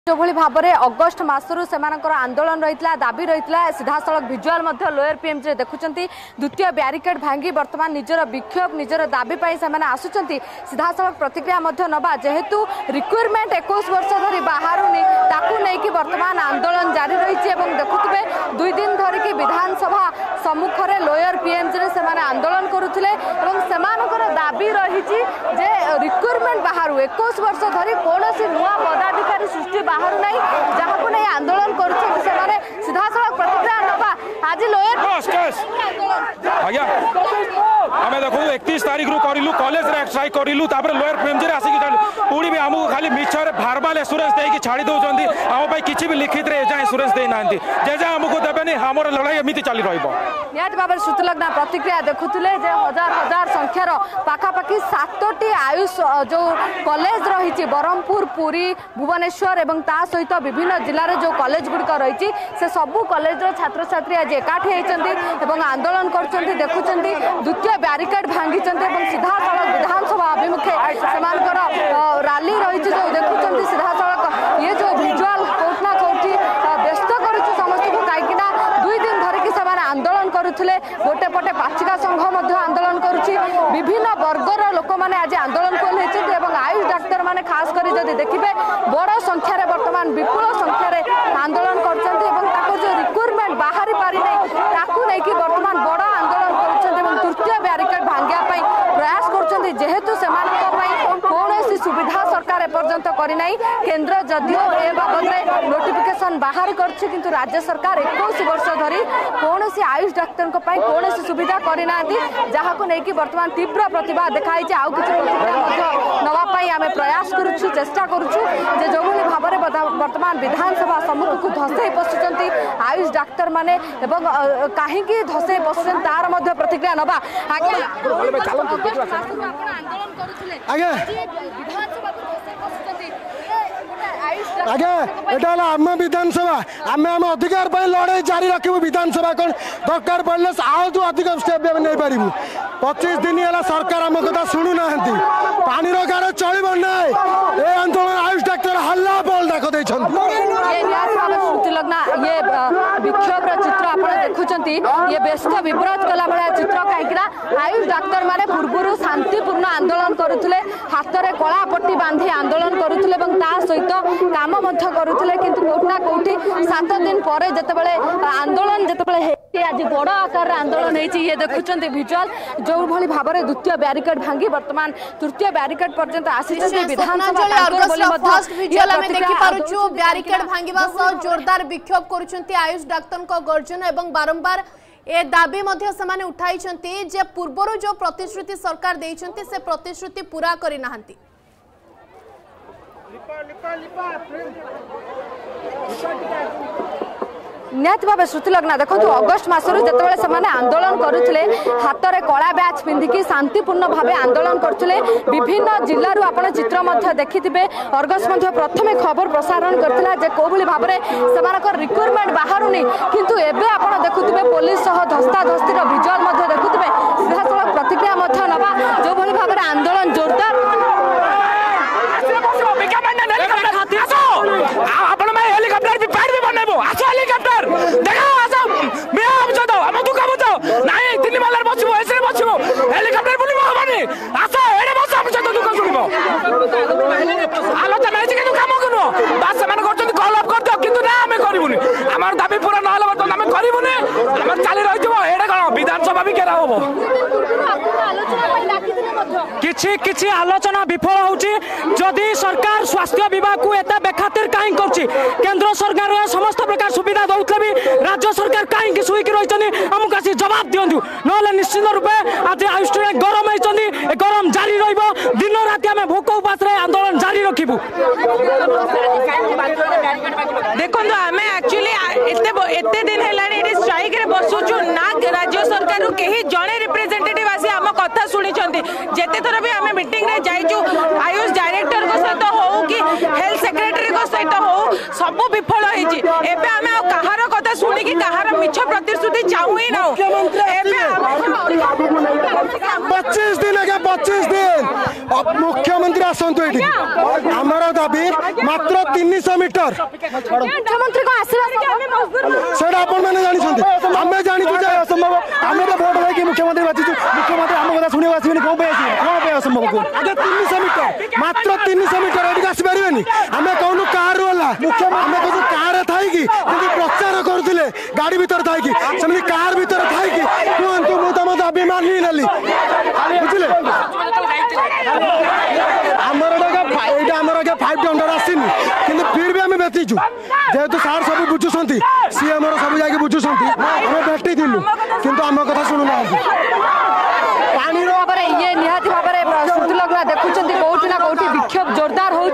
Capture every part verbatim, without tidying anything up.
जो भली भाव में अगस्ट मसरू से आंदोलन रही दाबी रही सीधासलख भिजुआल लोयर पीएमजी देखुं द्वितीय ब्यारिकेड भांगी बर्तमान निजर विक्षोभ निजर दाबी से आसुंच सीधासलख प्रतिक्रिया नवा जेहेतु रिक्वायरमेंट इक्कीस वर्ष धरी बाहरुनी ताकू नहीं कि बर्तमान आंदोलन जारी रही देखुवे दुई दिन धरिकी विधानसभा सम्मुख में लोयर पीएमजी से आंदोलन करुले दाबी रही रिक्वायरमेंट बाहर इक्कीस वर्ष धरी कौन नुआ पदाधिकारी सृष्टि बाहर नहीं जहाँ को नहीं आंदोलन कर सीधासलख प्रतिक्रिया नवा आज लोयर आज्ञा आम देखो इकतीस तारीख रू करूँ कॉलेज स्ट्राइक करूँ लोयर पीएमजी आसिक पुणी भी आमको खाली मिछर भारबाल एसुरेंस देकी छाड़ी दौरान आम किसी भी लिखित जाए एसुरेंस देना जे जे आमको देवेनि आम लड़ाई एमती चली निहाती भाव श्रुतिलग्ना प्रतिक्रिया देखुले हजार हजार संख्यार पाखापाखि सातटी आयुष जो कॉलेज रही ब्रह्मपुर पुरी भुवनेश्वर एवं ता सहित विभिन्न जिले में जो कॉलेज गुड़िक रही से सबू कॉलेज छात्र छात्री आज एकाठी होती आंदोलन कर देखुं द्वितीय ब्यारिकेड भांगी सीधासलख विधानसभा अभिमुखे से रैली रही जो देखुं सीधासलख ये जो भिजुआल कोटना कोठी व्यस्त कर समस्त को कहीं दुई दिन धरिकी से आंदोलन करुले गोटे पटे पाचिका संघ आंदोलन करुच्ची विभिन्न वर्गर लोक मैंने आज आंदोलन कर आयुष डाक्तर मैंने खास कर जदि देखिए बड़ संख्यार बर्तमान विपुल संख्यार आंदोलन कर जो रिक्वायरमेंट बाहरी पारि नहीं बर्तमान बड़ आंदोलन कर तृतीय ब्यारिकेड भांगापी प्रयास कर जेहेतु से कौन सुविधा सरकार एपर्यंत करना केन्द्र जदिओ ए बाबद में नोटिफिकेशन बाहर कर राज्य सरकार इक्कीस वर्ष धरी कौन आयुष डाक्तर कौन सुविधा करना जहाँ को लेकिन बर्तमान तीव्र प्रतिभा देखाई आउ किसी प्रतिक्रिया नवापाई आम प्रयास करुचु चेष्टा करुचु जे जो भली भाव में बर्तमान विधानसभा सम्मुख को धसई पशुंट आयुष डाक्तर माने एवं कहीं धसई पशुंट तार मध्य प्रतिक्रिया नवा आगे एटा आम विधानसभा आम आम अधिकार लड़ाई जारी रखू विधानसभा कौन दरकार पड़े आज अधिक स्टेप नहीं पारू पच्चीस दिन है सरकार आम कथा शुणुना पानी गार चलो ना ये आंदोलन आयुष डाक्तर हल्ला बोल डाक श्रुतिलग्ना ये विक्षोभ चित्र आप देखुं ये व्यस्त विव्रत कला भाया चित्र कहीं आयुष डाक्तर माने पूर्व शांतिपूर्ण आंदोलन करुले हाथ में कला पट्टी बांधी आंदोलन करुले सहित काम करुले किंतु कोठना कोठी सात दिन पर जितेबाला आंदोलन जितेबाला आज बड़ आकार आंदोलन ये देखुं भिजुआल जो भली भाव में द्वितीय ब्यारिकेड भांगी बर्तमान तृतीय ब्यारिकेड पर्यंत आसी विधानसभा ब्यारिकेड भांगिबा सह जोरदार विक्षोभ करुछंती आयुष डाक्तर को गर्जन एवं बारंबार ए दाबी मध्य समाने उठाई जे पूर्वरु जो प्रतिश्रुति सरकार देइछंती से प्रतिश्रुति पूरा करि नाहंती निहाती भाव श्रुतिलग्ना देखो अगस्ट मसरू जितेबाला से आंदोलन करुले हाथ में कला बैच पिंधिकी शांतिपूर्ण भाव आंदोलन करुले विभिन्न जिलूर आप चित्र देखिथे अर्गस प्रथम खबर प्रसारण करता कौ भाव में से रिक्वायरमेंट बाहरुनी किंतु एबे आप देखुवे पुलिस सह धस्ताधस्तिर भिजुआल देखुवे सीधासलख प्रतिक्रिया नवा जो भली भाव में आंदोलन जोरदार हेलिकॉप्टर भी पैड भी बनैबो आसो हेलिकॉप्टर देखा आसो मैं हम चदो हम दुका बुझो नाही तीन मालर बसिबो एसरे बसिबो हेलिकॉप्टर बुलिबो हबनी आसो एडे बस हम चदो दुका सुनिबो आलोचना है कि काम करो बस मन करछन कॉल अप कर दो किंतु ना हमें करबुनी हमर दाबी पूरा न हला तो हमें करबुनी हमर चाली रहिजबो एडे कोन विधानसभा भी घेरा होबो किछि किछि आलोचना विफल होउची जदि सरकार स्वास्थ्य विभाग को एता बेखातिर काहे करछि केंद्र सरकार समस्त प्रकार सुविधा दौले भी राज्य सरकार कहीं शुक रही आमको आसी जवाब दिंतु ना निश्चित रूपे आज आयुष गरम होती गरम जारी दिन राति आम भोक उपास आंदोलन जारी रखू देखो आम एक्चुअली एते दिन है स्ट्राइक रे बसुचु ना राज्य सरकार कहीं जड़े रिप्रेजेंटेटिव आसी आम कथा शुणी जिते थर भी आम मीटिंग रे जाइचु आयुष डायरेक्टर को सहित हो कि हेल्थ सेक्रेटरी को सहित हो सब विफल होती आम कहार कथा कथा शुणिकी कहार मिछ प्रतिश्रुति चाहू ही ना पच्चीस दिन आगे पच्चीस दिन मुख्यमंत्री आसतु ये आमर दाबी मात्र तीन सौ मीटर मुख्यमंत्री को से आपण मैंने जानी आम जानी असंभव आम तो भोट देकी मुख्यमंत्री बाचिचु मुख्यमंत्री आम कथा शुणी आसबे कौन कौन असंभव आगे तीन सौ मीटर मात्र तीन सौ मीटर ये आसपारे आम कहूँ कार आम कहूँ कार थी प्रचार करुले गाड़ी भर थी सेमती कार भर थी कहतु मुझे तुम दाबी मानी नेली बुझे आमर ये आमर आगे फाइव हंड्रेड आसनी कि फिर भी आम बेचीचु जेहेतु सार सब बुझुंट सी आमर सब जाके बुझुंट आम भेटी किंतु आम कथा शुणुना पानी भाव ये निहाती भाव श्रुतिलग्न देखुं कौटी ना कौटी विक्षोभ जोरदार हो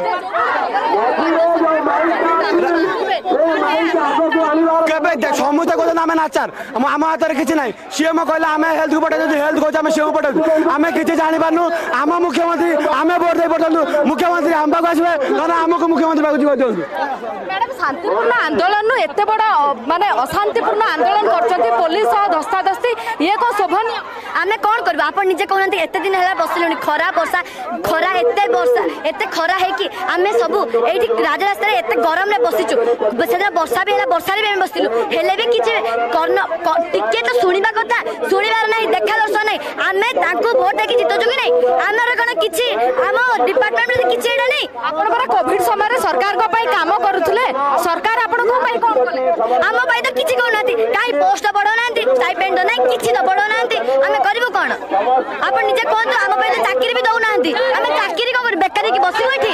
समूह कहते आम नाचार आम हाथ में किसी ना सीएम कहला आम हेल्थ को पठाई हेल्थ कहे आम सीएम पठाई आम किसी जानी पार्नु आम मुख्यमंत्री आम भोट दे पठाऊ मुख्यमंत्री आम पाक आसवे ना आमको मुख्यमंत्री पाक जीव दिखाँ मैडम शांतिपूर्ण आंदोलन एत बड़ माने अशांतिपूर्ण आंदोलन कर पुलिस धस्ताधस्ती ये कौन शोभनीय आमे कौन करबा आपण निजे कहनते एते दिन हैला बसलुनी खरा वर्षा खरा एते वर्षा एते खरा है कि आमे सब एठी राजरास्ता रे एते गरम रे बसिचु सेदा वर्षा भी हैला वर्षा रे भी बसिलु हेले भी किछ कर्न टिके तो सुनिबा कथा सुनिबार नाही देखा दर्शन नाही आमे तांको वोट देकी जितो जोगी नाही आमर कोन किछ आम डिपार्टमेंट रे किछ एडा नाही आपण पर कोविड समय रे सरकार को पई काम करूथले सरकार आपण को पई कोन कले आम पई तो किछ कोनाती काई पोस्ट बडो नांती स्टाइपेंड नाही किछ तो बडो नांती आमे करबो कोन आपण निजे कोन आम पई तो चाकरी भी दउ नांती आमे चाकरी को बेकारी की बसिबो एठी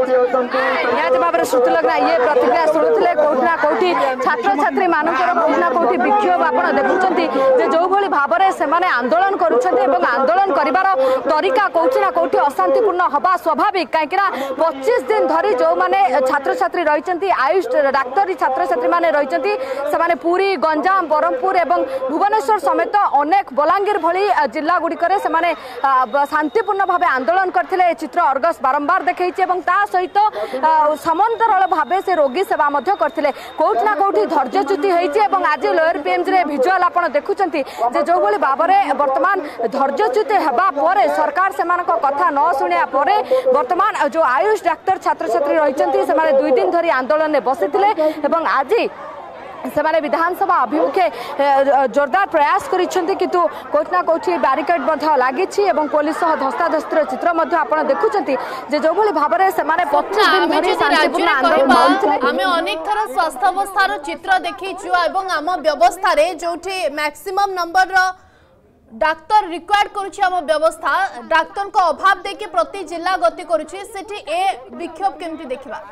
याद बाबर श्रुतिलग्न ये प्रतिक्रिया शुणुले कौटी ना कौटी छात्र छात्री मानकर कौटी ना कौटी विक्षोभ आप देखुंत जो भली भाव में से आंदोलन करुँच आंदोलन कर तरीका कौटी ना कौटी अशांतिपूर्ण हवा स्वाभाविक कहीं पच्चीस दिन धरी जो मैंने छात्र छात्री रही आयुष डाक्तरी छात्र छात्री मैंने रही से पुरी गंजाम ब्रह्मपुर और भुवनेश्वर समेत अनेक बलांगीर भली जिला गुड़िक शांतिपूर्ण भाव आंदोलन करते चित्र अर्गस बारंबार देखी सहित समांतराल भाव से रोगी सेवा करते कौटी ना कौटी धैर्यच्युति होती आज लोअर पीएमजी रे विजुअल आप देखुंत जो भली भाव में बर्तमान धैर्यच्युति होगा पर सरकार से कथा न शुणिया पर बर्तमान जो आयुष डाक्तर छात्र छात्री रही से दुई दिन धरी आंदोलन में बसी आज से विधानसभा अभिमुखे जोरदार प्रयास करिसेंती किंतु कोठी ना कोठी बैरिकेड लगी पुलिस धस्ताधस्तर चित्र आप देखुंत जो भली भाव में से पच्चीस दिन धरी शांतिपूर्ण आंदोलन आमे अनेक थर स्वास्थ्यावस्थार चित्र देखिछु एवं आम व्यवस्था रे जोठी मैक्सिमम नंबर डाक्तर रिक्वायर्ड करुछि आम व्यवस्था डाक्तर को अभाव देखि प्रति जिला गति करुछि सेठी ए विक्षोभ केमति देखिबा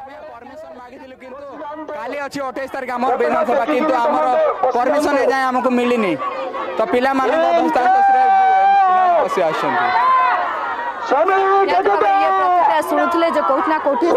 काली अच्छी अठाईस तारीख आम विधानसभा किंतु आमर परमिशन एजाए आमको मिलनी तो पिला शुणुले जो कौटी ना कौटी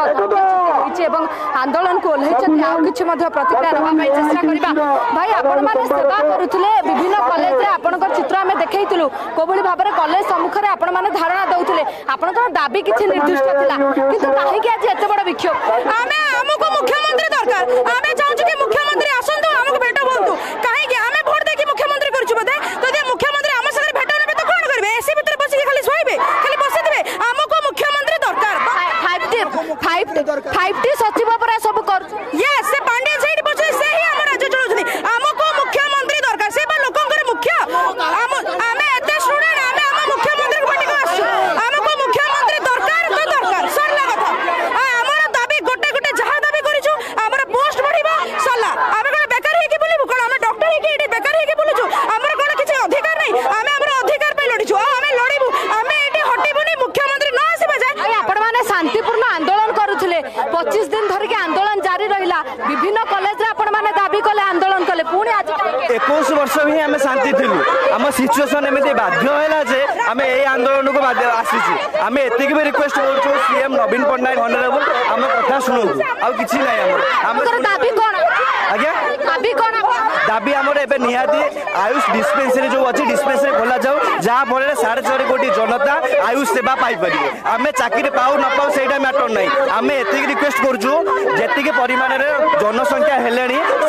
आंदोलन को ओह्लैंट कि प्रतिक्रिया नापी चेष्टा करवा भाई आपण मैंने सेवा करुले विभिन्न कॉलेज आपण चित्र आम देखु कोभली भाव में कॉलेज सम्मुख में आपण मैंने धारणा दौले आपंकर दाबी किसी निर्दिष्ट था कि कहीं आज एत बड़ विक्षोभ आमे हमको मुख्यमंत्री दरकार आमे चाहूँ कि मुख्यमंत्री आसतु हमको भेट बोलतु कहीं आमे वोट देकी मुख्यमंत्री करछु बदे तो मुख्यमंत्री आम साथ भेट नेबे तो कोन करबे एसी भीतर बसिक खाली सोइबे खाली बसिथिबे हमको मुख्यमंत्री दरकार फाइव टी फाइव टी सचिव पर सब कर यस से पांडे साइड बसे से ही हम राज्य चलौछनी हमको मुख्यमंत्री दरकार से बा लोकंकर मुख्य हम आमे एते स्टूडेंट आमे हम मुख्यमंत्री को पार्टी को आसु हमको मुख्यमंत्री दरकार तो दरकार सरला कथा हमर दाबी गोटे गोटे जहा दाबी करिछु हमर पोस्ट बढ़िबा सरला आमे कोन बेकार हे कि बोलिबु कोन आमे डॉक्टर हे कि एटी बेकार हे कि बोलुछु हमर कोन किछि अधिकार नै आमे हमर अधिकार पे लडिछु आमे लडिबु आमे एटी हटिबुनी मुख्यमंत्री न आसीबा जाय आपण माने शांतिपूर्ण आंदोलन करुले पच्चीस दिन धरिक आंदोलन जारी रहा विभिन्न कॉलेज आपण माने दाबी कले आंदोलन कले पुणी आज इक्कीस वर्ष भी आम शांति थिलु आम सिचुएशन एमती बाध्य है जे आम ए आंदोलन को आसीचु आम एतिक भी रिक्वेस्ट करूँ सीएम नवीन पट्टनायक ऑनरेबल आम कथा शुणु आ कि दाबी कौन आज्ञा दाबी कौन दाबी आमर एबे निहाती आयुष डिस्पेंसरी जो अच्छी डिस्पेंसरी खोला जाऊ जहाँ फल साढ़े चार कोटी जनता आयुष सेवा पाइपर आम चाकरी पाऊ न पाऊ से मैटर नहीं आम एतिक रिक्वेस्ट करूँ जी परिमाण जनसंख्या हेले से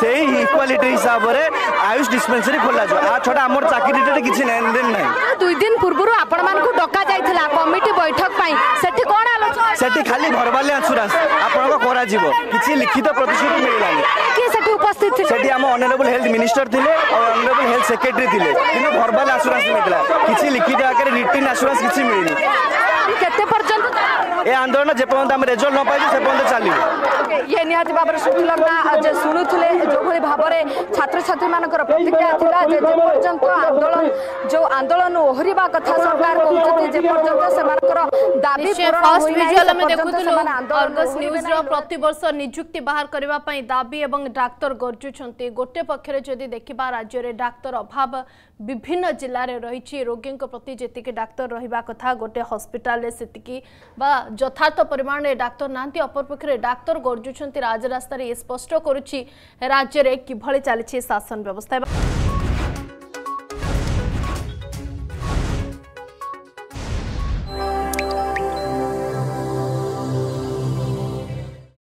इक्वालिटी हिसाब से आयुष डिस्पेंसरी खोल आ छड़ा आम चाकरी किसी ना दुई दिन पूर्व आपण मानकु डका जाइथिला कमिटी बैठक पई सेठी कोन आलोचना सेठी खाली भरबाले इंश्योरेंस आपन को करा जीवो किछि लिखित प्रतिश्रुति मिललानी के सेठी उपस्थित थिले सेठी हम ऑनरेबल हेल्थ मिनिस्टर थिले और ऑनरेबल हेल्थ सेक्रेटरी थिले किनु भरबाले इंश्योरेंस मिलला किछि लिखित आकर रिटन इंश्योरेंस किछि मिलनी केते पर्यंत ए आंदोलन जे पर्यंत हम रिजल्ट न पाइछु से पर्यंत चालिबो ये निहाती भाव में सुलग्ना जे शुणुले जो भाई भाव में छात्र छात्री मान प्रतिक्रिया थिला जे जे पर्यंत आंदोलन जो आंदोलन ओहरिबा कथा सरकार कहउछथि जे पर्यंत सेमानकर दाबी पूर्ण फर्स्ट विजुअल में देखुतलु अर्गस न्यूज रो प्रति वर्ष नियुक्ति बाहर करबा पई दाबी एवं डाक्टर गरजुछंती गोटे पक्षरे जदि देखिबा राज्य रे डाक्टर अभाव विभिन्न जिल्ला रे रहिछि रोगी प्रति जेतिके डाक्टर रहिबा कथा गोटे हॉस्पिटल रे सेतिकी बा यथार्थ परिमाण रे डाक्टर नांती अपर पक्षरे डाक्टर गरजुछंती राजरास्ता रे स्पष्ट करूछि राज्य रे किभଳି चालिछि शासन व्यवस्था।